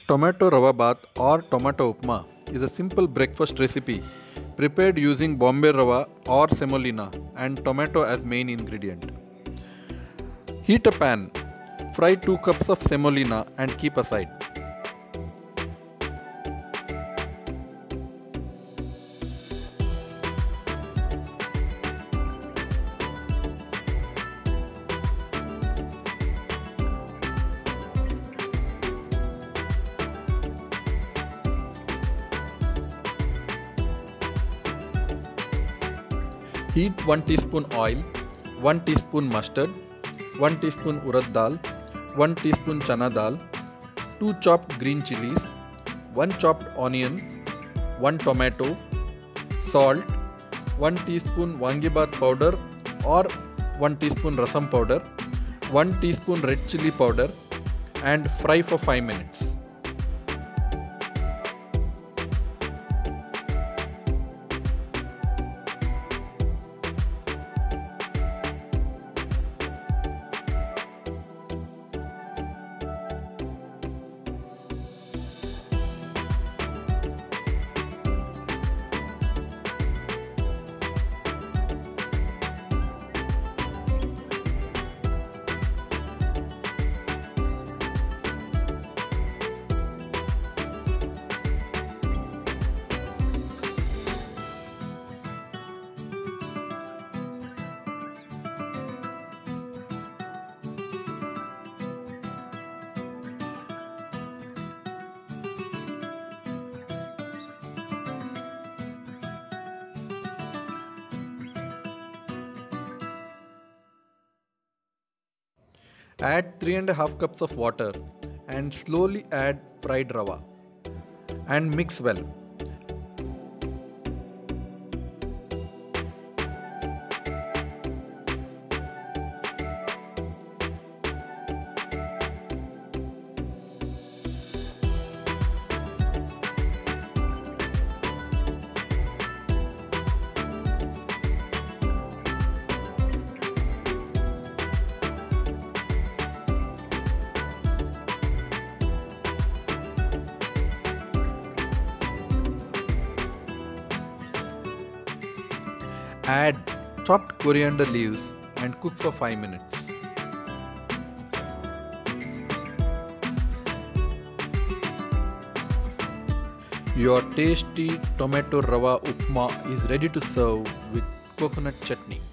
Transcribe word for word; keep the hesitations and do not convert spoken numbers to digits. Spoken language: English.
Tomato Rava Bath or Tomato Upma is a simple breakfast recipe prepared using Bombay Rava or semolina and tomato as main ingredient. Heat a pan, fry two cups of semolina and keep aside. Heat one teaspoon oil, one teaspoon mustard, one teaspoon urad dal, one teaspoon chana dal, two chopped green chilies, one chopped onion, one tomato, salt, one teaspoon wangibath powder or one teaspoon rasam powder, one teaspoon red chili powder and fry for five minutes. Add three and a half cups of water and slowly add fried rava and mix well. Add chopped coriander leaves and cook for five minutes. Your tasty tomato rava upma is ready to serve with coconut chutney.